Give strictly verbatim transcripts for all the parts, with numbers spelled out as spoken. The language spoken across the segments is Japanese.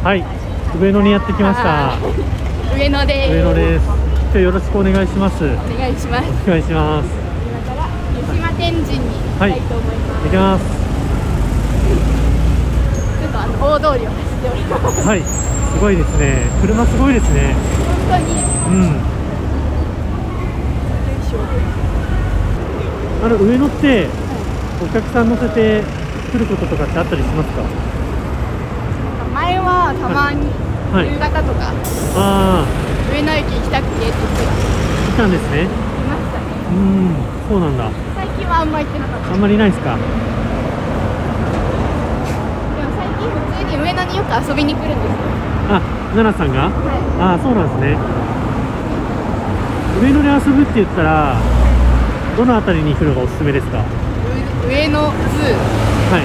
はい、上野にやってきました。 上野です。 上野です。今日よろしくお願いします。お願いします。 お願いします。 今から湯島天神に行きたいと思います。 行きます。 ちょっとあの大通りを走っております。 はい、すごいですね。車すごいですね。 本当に。うん。よいしょ。 あの上野って、お客さん乗せて来ることとかってあったりしますか？ 前はたまに夕方とか、 ああ、 上野駅行きたくてって言って来たんですね。 来ましたね。 うん、そうなんだ。 最近はあんま行ってなかった。 あんまりないですか？ でも最近普通に上野によく遊びに来るんですよ。 あ、奈々さんが？はい。ああ、そうなんですね。上野で遊ぶって言ったらどのあたりに行くのがおすすめですか？ 上野ズー。 はい、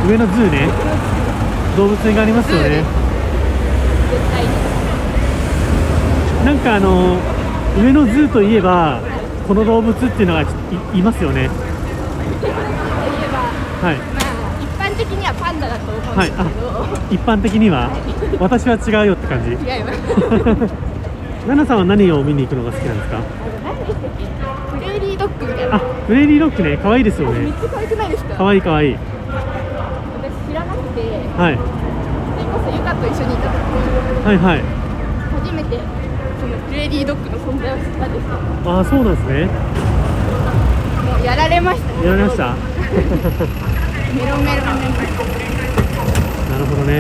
上野ズーね。動物園がありますよね。 絶対に。 なんかあの上野ズーといえばこの動物っていうのが い, いますよね。 といえば、はい、まあ一般的にはパンダだと思うんですけど、はい、 一般的には、はい、私は違うよって感じ。 違います。 奈々さんは何を見に行くのが好きなんですか？ 何でしたっけ？プレーリードッグみたいな。 あ、プレーリードッグね、可愛いですよね。 めっちゃ可愛くないですか？可愛い可愛い。 私知らなくて、 はい。 それこそゆかと一緒にいた時に、 はいはい。 初めてそのプレーリードッグの存在を知ったんですよ。 ああ、そうなんですね。 もうやられましたね。 やられました。 メロメロになりました。 なるほどね。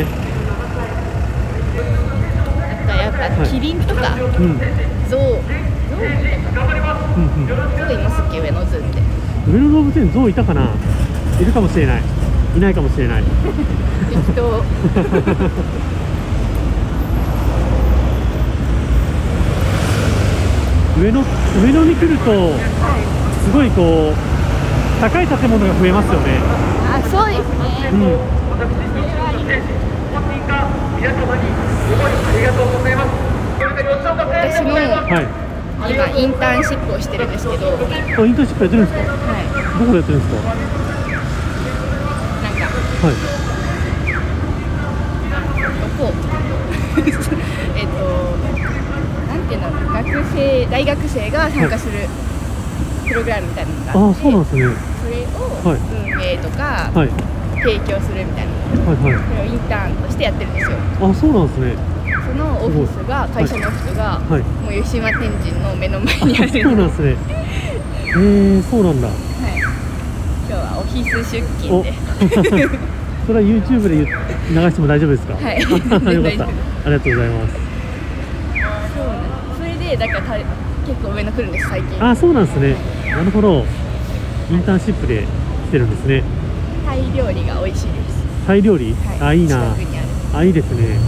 なんかやっぱキリンとか、はい、うん、ゾウ、ゾウもいたかな。うんうん。ゾウいますっけ、上野ズーって。 上野動物園ゾウいたかな。いるかもしれない。いないかもしれない。 適当。 上野、上野に来ると、すごいこう高い建物が増えますよね。 あ、そうですね。うん。私も、はい、今インターンシップをしてるんですけど。 あ、インターンシップやってるんですか？はい。どこでやってるんですか？ なんか、 はい。 どこえっとなんていうの、学生大学生が参加するプログラムみたいなのがあって、 あ、そうなんですね。 それを運営とか、はい、提供するみたいな、はいはい、それをインターンとしてやってるんですよ。 あ、そうなんですね。 そのオフィスが、会社のオフィスが、はい、もう湯島天神の目の前にある。 そうなんですね。へえー、そうなんだ。はい。 今日はオフィス出勤で。 それは YouTube で流しても大丈夫ですか？はい。よかった。ありがとうございます。 そうなんです。それでだからた結構上野来るんです、最近。 あ、そうなんですね。なるほど。インターンシップで来てるんですね。 タイ料理が美味しいです。 タイ料理？はい、あ、いいな。あ、いいですね。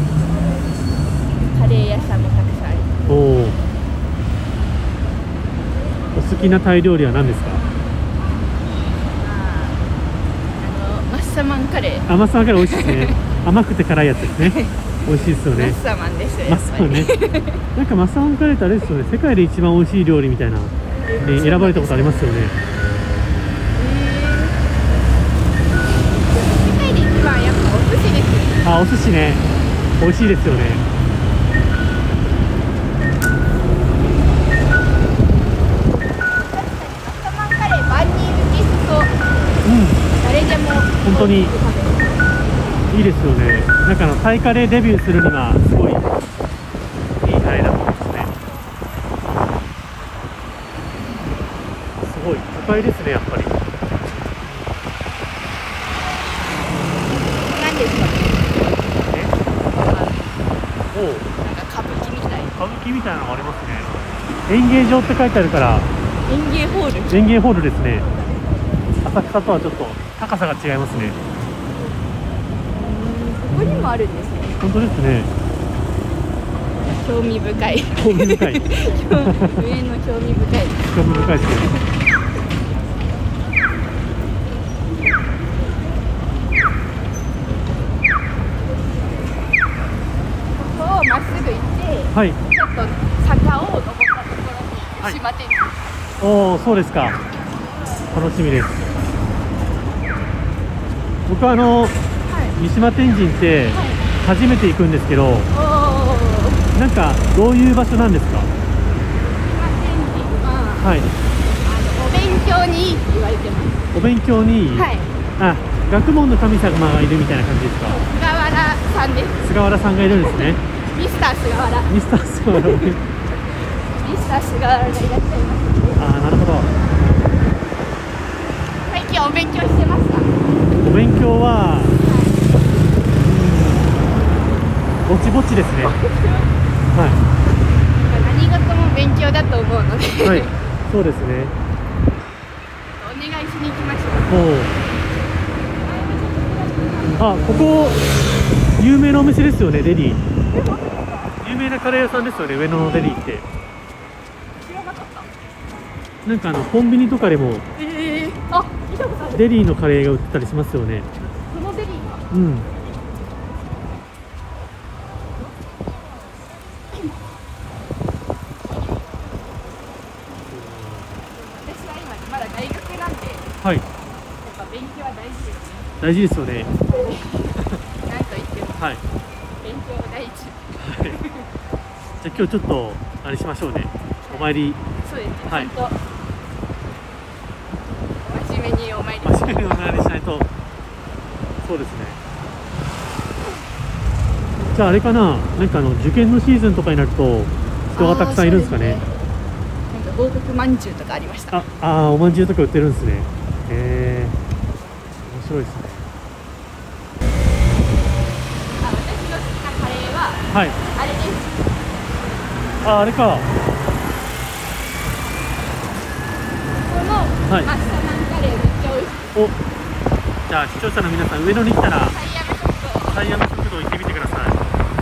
カレー屋さんもたくさんあります。おお。 お好きなタイ料理は何ですか？ マッサマンカレー。 あ、マッサマンカレー美味しいですね。甘くて辛いやつですね。美味しいですよね。 マッサマンですよ。 マッサマンね。なんかマッサマンカレーってあれですよね。世界で一番美味しい料理みたいな、ね、選ばれたことありますよね。 世界で一番やっぱお寿司ですよね。 あ、お寿司ね。美味しいですよね。 マッサマンカレー万人受けしそう。うん。誰でも本当にいいですよね。なんかあのタイカレーデビューするにはすごいいいタレだと思いますね。すごい都会ですね、やっぱり。 何ですかね。 え？おお。 なんか歌舞伎みたい。 歌舞伎みたいなのがありますね。演芸場って書いてあるから。 演芸ホール。 演芸ホールですね。浅草とはちょっと高さが違いますね。 ここにもあるんですね。 本当ですね。 興味深い。 興味深い。上の興味深い。 興味深いですね。 ここをまっすぐ行って、はい、ちょっと坂を登ったところに湯島天神。はい、 おお、そうですか。楽しみです。僕はあの、はい、湯島天神って、はい、 初めて行くんですけど、 おお。 なんかどういう場所なんですか？ 今天神ははい。 あのお勉強にいいって言われてます。 お勉強にいい。 はい。 あ、学問の神様がいるみたいな感じですか？ 菅原さんです。 菅原さんがいるんですね。 ミスター菅原。 ミスター菅原。 ミスター菅原がいらっしゃいますので。 ああ、なるほど。 最近お勉強してますか？ お勉強は、ぼちぼちですね。は何事も勉強だと思うので、 い。はい。そうですね。 お願いしに行きましょう。 おう。あ、ここ有名なお店ですよね、デリー。有名なカレー屋さんですよね、上野のデリーって。 知らなかった。 なんかあのコンビニとかでもええー、あ、見たことある。 デリーのカレーが売ってたりしますよね。 このデリーが。 うん。 私は今まだ大学なんで、 はい。 やっぱ勉強は大事ですね。 大事ですよね。 なんと言ってもはい。 勉強は第一。 はい。じゃあ今日ちょっとあれしましょうね。お参り。 そうですね。 はいちゃんと真面目にお参り。 真面目にお参りしないと。そうですね。じゃああれかな、なんかあの受験のシーズンとかになると人がたくさんいるんですかね。 なんか合格まんじゅうとかありました。 あ、あー、おまんじゅうとか売ってるんですね。へえ、面白いですね。 あ、私の好きなカレーははい。 あれです。 あ、あれか。 このはいマッサマンカレーめっちゃ美味しい。 お、じゃあ視聴者の皆さん、上野に来たらサイヤム食堂。 サイヤム食堂行ってみてください。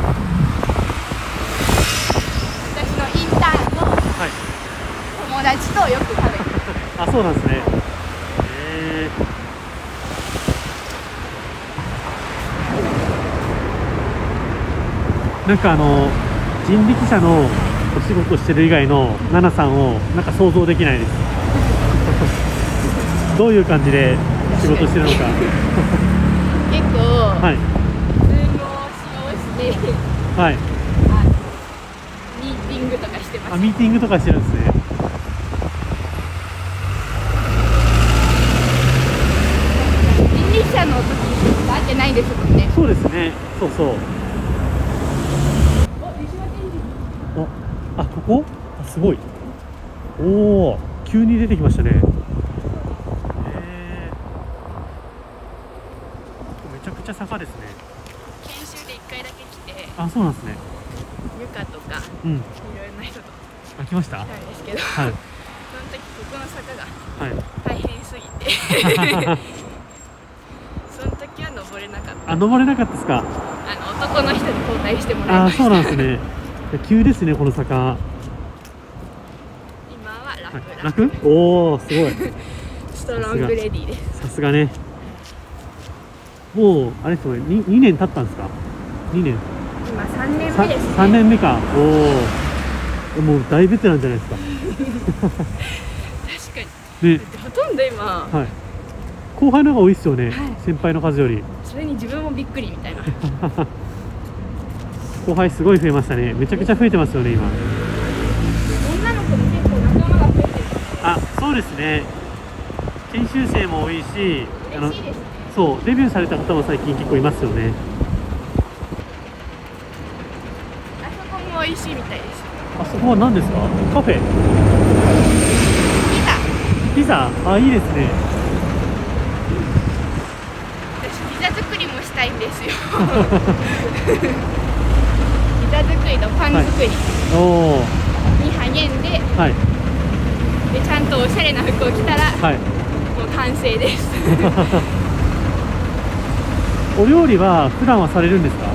私のインターンのはい。 友達とよく食べてる。 あ、そうなんですね。へえ。なんかあの人力車のお仕事してる以外のナナさんをなんか想像できないです。どういう感じで仕事してるのか。 結構、 はい。 ズームを使用してはい。 あのミーティングとかしてまあ、 す。 ミーティングとかしてるんですね。 人力車の時に会ってないですもんね。 そうですね。そうそう。 お、湯島天神。 あ、あ、ここ？あ、すごい。おお、急に出てきましたね。へえ。めちゃくちゃ坂ですね。 研修でいっかいだけ来て、 あ、そうなんですね。 ゆかとかうん。 いろいろな人とあ、来ました。 来たんですけど、 はい。 その時ここの坂がはい。 大変すぎてその時は登れなかった。 あ、登れなかったですか。 あの男の人に交代してもらいあ、 ました。 そうなんですね。急ですね、この坂。 今は楽、 はい、 楽楽？おお、すごい。 ストロングレディーです。 さすがね。もうあれですよね、ににねん経ったんですか。にねん。 今さんねんめですね。 さんねんめか。おお。もう大ベテランじゃないですか。 確かに。 ね。 だってほとんど今、 はい。後輩の方が多いですよね。 はい、 先輩の数より。 それに自分もびっくりみたいな。 後輩すごい増えましたね。めちゃくちゃ増えてますよね、今。 女の子も結構仲間が増えてる。 あ、そうですね。研修生も多いし、あの嬉しいですね。 そう、デビューされた方も最近結構いますよね。 あそこも美味しいみたいです。 あそこは何ですか？カフェ？ ピザ。 ピザ？あ、いいですね。 私ピザ作りもしたいんですよ。ピザ作りとパン作りにおお。 励んで、 はい。 でちゃんとおしゃれな服を着たら、 はい。 もう完成です。 お料理は普段はされるんですか？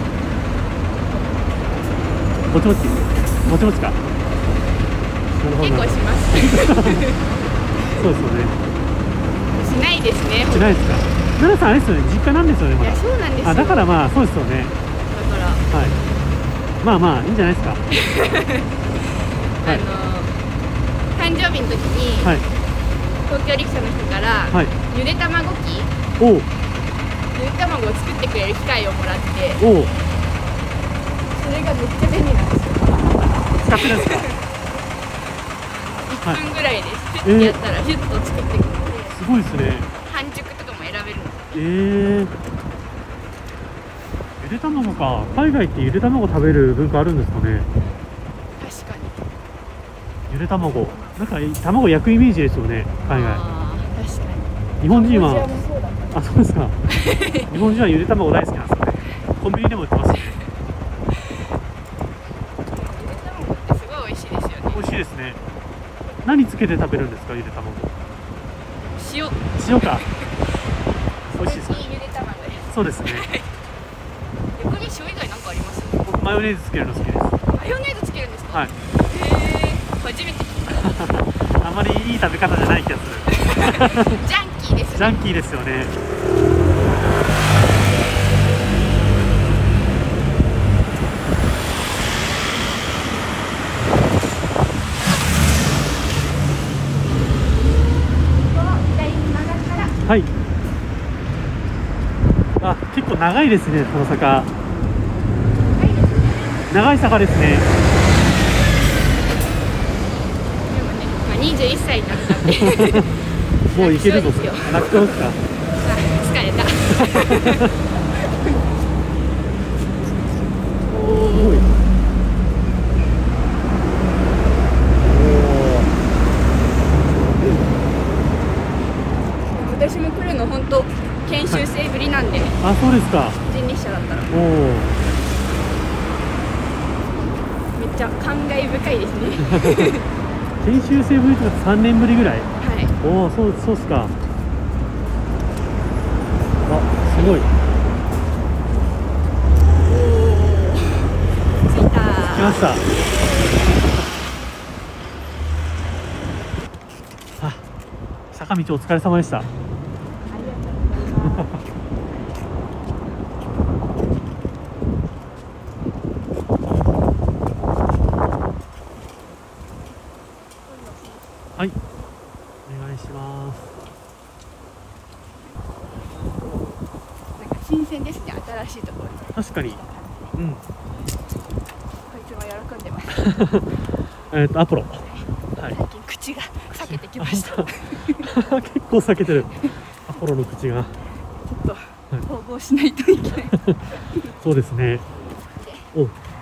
もちもち。もちもちか。なるほど。 結構します。 そうですよね。 しないですね。 しないですか。奈々さんあれですよね。実家なんですよね。まだ。 いや、そうなんですよ。 あ、だからまあそうですよね。 だから、 はい。まあまあいいんじゃないですか。 あの誕生日の時に、 はい。 東京力車の人から、 はい。 ゆで卵機おお。 ゆで卵を作ってくれる機械をもらって、 おお、 それがめっちゃ便利なんですよ。 使ってるんですか？ いっぷんぐらいでヒュッてやったらヒュッと作ってくれて、 すごいですね。 半熟とかも選べるんですよ。 えー、ゆで卵か。海外ってゆで卵食べる文化あるんですかね。 確かに。 ゆで卵、なんか卵焼くイメージですよね、海外。 ああ、確かに。 日本人は、 カンボジアもそうだった。 あ、そうですか。日本人はゆで卵大好きなんですよね。コンビニでも売ってますね。 ゆで卵ってすごい美味しいですよね。 美味しいですね。何つけて食べるんですか、ゆで卵。 塩。 塩か。美味しいですか。 ゆで卵です。 そうですね。 横に塩以外なんかあります？ 僕マヨネーズつけるの好きです。 マヨネーズつけるんですか？ はい。 へえ、初めて聞いた。 あまりいい食べ方じゃない気がする。 ジャンキーですね。 ジャンキーですよね。はい。あ、結構長いですね、この坂。長い坂ですね。 でもね、まあ、にじゅういっさいになったんでもういけるぞ。 楽勝ですよ。 楽勝ですか。 あ、疲れた。 おすごい。 私も来るの本当研修生ぶりなんで、 あ、そうですか。 人力車だったらおお。 めっちゃ感慨深いですね。 研修生ぶりとかさんねんぶりぐらい。 はい。 おお、そう、そうっすか。あ、すごい。 着いた来ました。あ、坂道お疲れ様でした。はい、お願いします。 なんか新鮮ですね、新しいところに。 確かに。うん。 こいつも喜んでます。 えっと、アポロ。はい。 最近口が裂けてきました。ちょっ結構避けてる。アポロの口が。 と縫合しないといけない。 そうですね。お。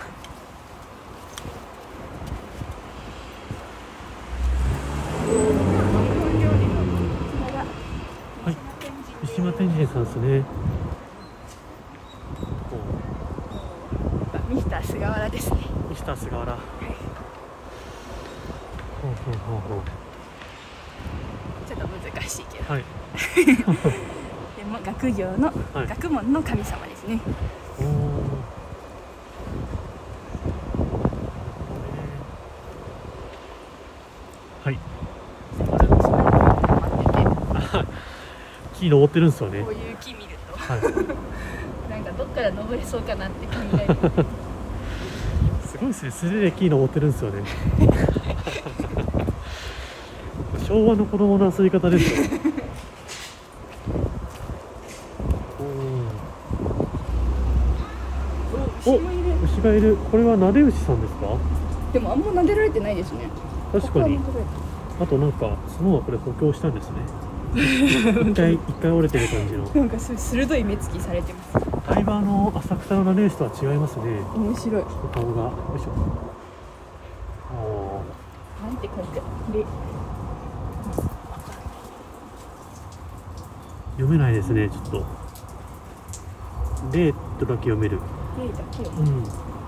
はい。三島天神さんですね。 ミスター菅原ですね。 ミスター菅原。ほうほうほうほう。 ちょっと難しいけど。 はい。 でも学業の、 はい、 学問の神様ですね。 おお。はい。木登ってるんですよね。 こういう木見ると、 はい、 なんかどっから登れそうかなって考える。 すごいですね。素手で木登ってるんですよね。昭和の子供の遊び方ですよ。おお、牛がいる。これはなで牛さんですか？ でもあんま撫でられてないですね。 確かに。あとなんか角はこれ補強したんですね。一回一回折れてる感じの。 なんかす鋭い目つきされてます。 だいぶあの浅草のなで牛とは違いますね。 面白い。 顔が。よいしょ。おー。なんて書いてある？ 読めないですね、ちょっと。レーとだけ読める。 レーだけを。 うん。へえ。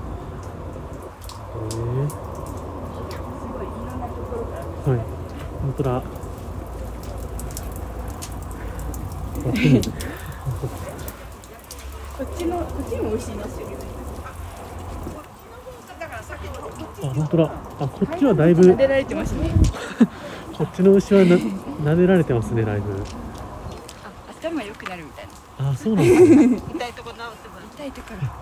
すごいいろんなところから。 はい。本当だ。 こっちの、こっちも美味しいますよ。 あ、本当だ。あ、こっちはだいぶ。 撫でられてますね。 こっちの牛はな、撫でられてますね、だいぶ。 あ、頭良くなるみたいな。 あ、そうなんですね。 痛いとこ治ってます。痛いところ。私も。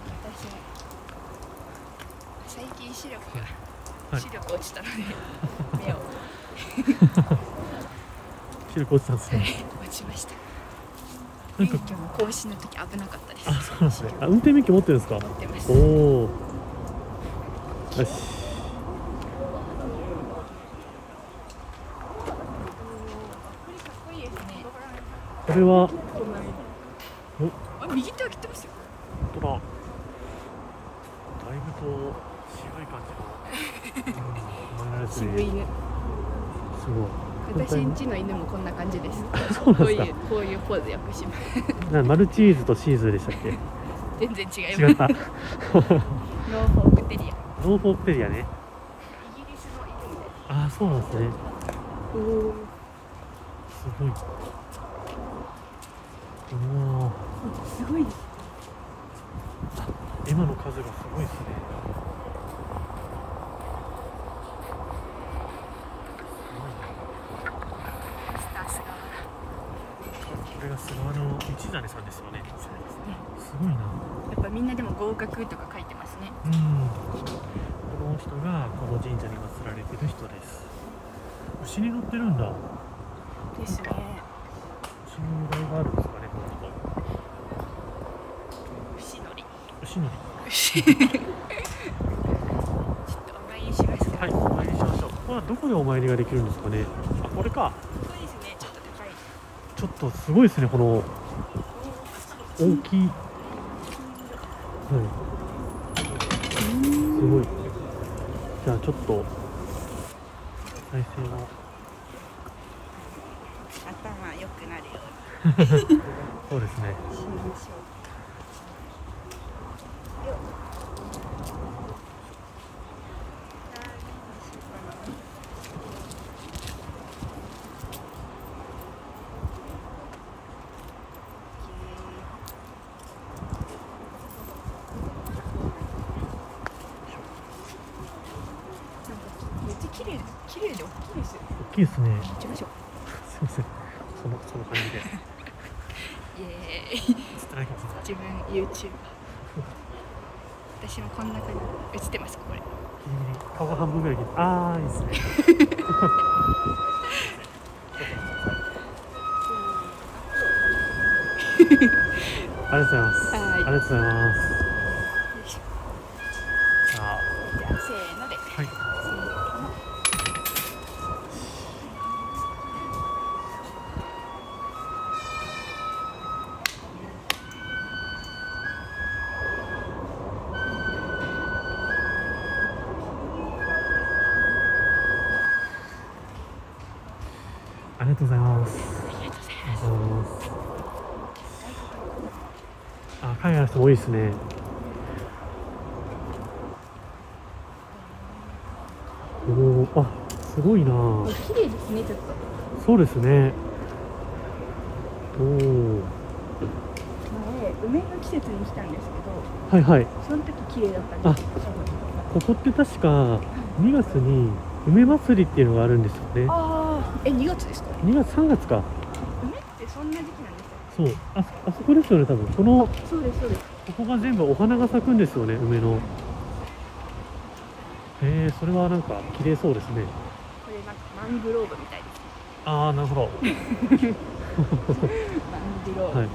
最近視力が、はい、視力落ちたので、目を。 視力落ちたんですね。 落ちました。 免許の更新の時危なかったです。 あ、そうなんですね。あ、運転免許持ってるんですか？ 持ってます。 おお。よし。これは。 あ、右手は切ってますよ。 本当だ。だいぶと渋い感じの。うん、 渋い犬。 すごい。 私んちの犬もこんな感じです。 そうなんですか。 こういうこういうポーズよくします。 なマルチーズとシーズでしたっけ？ 全然違います。 違った。 ノーフォークテリア。 ノーフォークテリアね。 イギリスの犬みたいああ、そうなんですね。 おお。 すごい。おお。 すごいです。 今の数がすごいですね。これが菅原の道真さんですよね。 そうですね。 すごいな。 やっぱみんなでも合格とか書いてますね。 うん。この人がこの神社に祀られている人です。牛に乗ってるんだ。 ですね。 牛の由来があるんですかね、この人。 牛乗り。 牛乗り。 牛。ちょっとお参りしますか。 はい、お参りしましょう。ここはどこでお参りができるんですかね。あ、これか。 そうですね。ちょっと高い。 ちょっとすごいですね、この大きい。はい。すごい。じゃあちょっと再生を。 頭良くなるように。 そうですね。 しましょう。めっちゃ綺麗、綺麗で大きいですよ。 大きいですね。 行きましょう。 すみません。そのその感じで。 イエーイ。 つなぎます。 自分 YouTuber。私もこんな感じ映ってますかこれ。 ギリギリ顔半分ぐらい切って。ああ、いいですね。ありがとうございます。 はい。 ありがとうございます。じゃあ、 じゃあせーので。 はい。ありがとうございます。 ありがとうございありがとうございます。あ、海外の人多いですね。おお、あ、すごいな。 ます。綺麗ですねちょっと。 そうですね。おお。 前梅の季節に来たんですけど。 はいはい。 その時綺麗だったんですよ。 ここって確かにがつに梅祭りっていうのがあるんですよね。 ああ、えにがつですか？ にがつさんがつか。 梅ってそんな時期なんですか？ そう、あそあそこですよね多分。このそうですそうです。 ここが全部お花が咲くんですよね、梅の。へえ、それはなんか綺麗そうですね。 これなんかマングローブみたいですね。 ああ、なるほど。 マングローブ。 はい。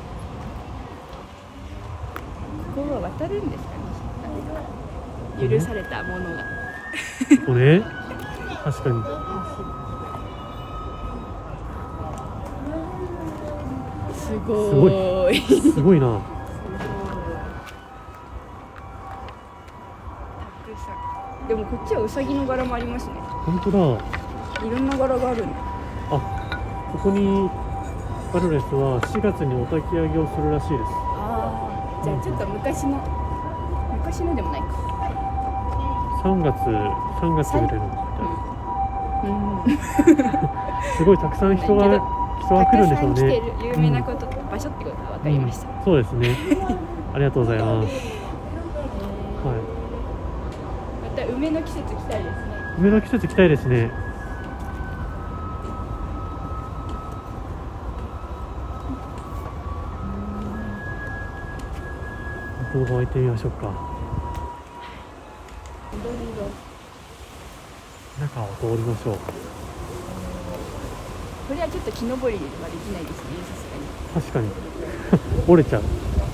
ここは渡るんですかね。許されたものが。 ここね。確かに。 すごい。 すごいな。 たくさん。でもこっちはウサギの柄もありますね。 本当だ。 いろんな柄があるんだ。 あ、ここにあるレスはしがつにお焚き上げをするらしいです。 ああ、じゃあちょっと昔の昔のでもないか。 さんがつさんがつぐらいの。 うん。 すごいたくさん人が人が来るんでしょうね。 たくさん来てる有名なこと、うん、場所ってことは分かりました。 うん、そうですね。ありがとうございます。はい。 また梅の季節来たいですね。 梅の季節来たいですね。動画を置いてみましょうか。中を通りましょう。 これはちょっと木登りはできないですね、さすがに。 確かに折れちゃう。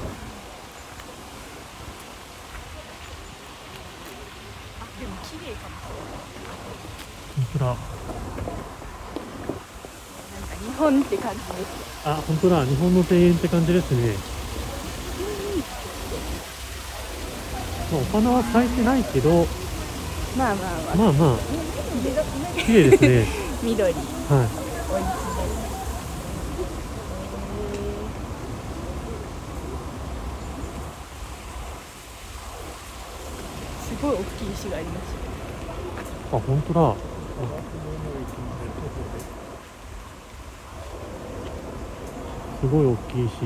あ、でも綺麗かも。 本当だ。 なんか日本って感じです。 あ、本当だ。日本の庭園って感じですね。まあ、お花は咲いてないけど、 まあまあまあ。 まあまあ綺麗ですね。 緑。 はい。 おいしい。すごい大きい石があります。 あ、本当だ。すごい大きい石。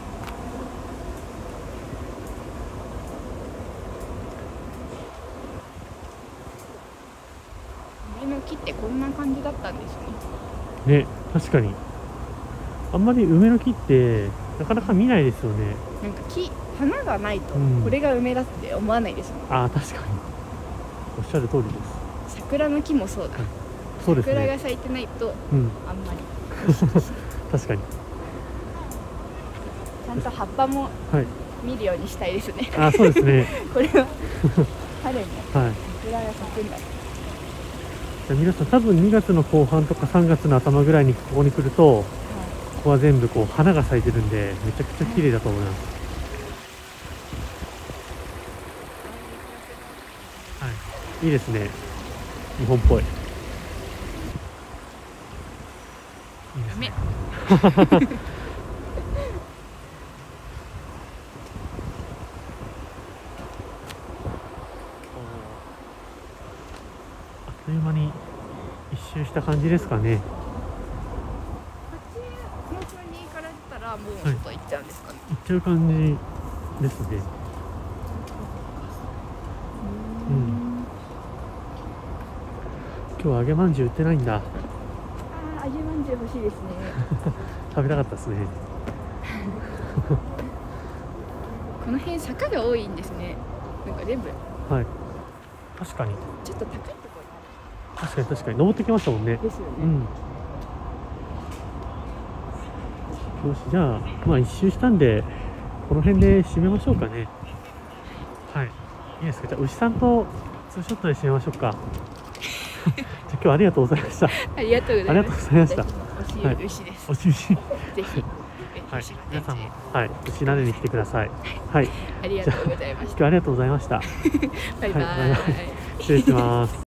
梅の木ってこんな感じだったんですね。 ね、確かに。あんまり梅の木ってなかなか見ないですよね。 なんか木、花がないとうんこれが梅だって思わないですもん。 ああ、確かに。おっしゃる通りです。 桜の木もそうだ。 そうですね。 桜が咲いてないとうん。 あんまり。 確かに。 ちゃんと葉っぱもはい。 見るようにしたいですね。 あ、そうですね。 これは春にはい。 桜が咲くんだ。 じゃあ皆さん多分にがつの後半とかさんがつの頭ぐらいにここに来ると、ここは全部こう花が咲いてるんでめちゃくちゃ綺麗だと思います。はい。いいですね。日本っぽい。いいですね。あっという間に一周した感じですかね。 こっちの方に行かれたらもう外行っちゃうんですかね。 行っちゃう感じですね。うん。今日は揚げまんじゅう売ってないんだ。 ああ、揚げまんじゅう欲しいですね。 食べたかったですね。 この辺坂が多いんですね。なんか全部はい。確かに。 ちょっと高いとこ確かに確かに登ってきましたもんね。 ろですよね。 うん。よし、じゃあまあ一周したんでこの辺で締めましょうかね。はい。いいですか。じゃあ牛さんとツーショットで締めましょうか。じゃあ今日はありがとうございました。 ありがとうございます。 ありがとうございました。 はい、牛です。 おし牛。 ぜひ。 はい。皆さんもはい牛なでに来てください。はい。 ありがとうございました。 今日はありがとうございました。 バイバイ。 はい、失礼します。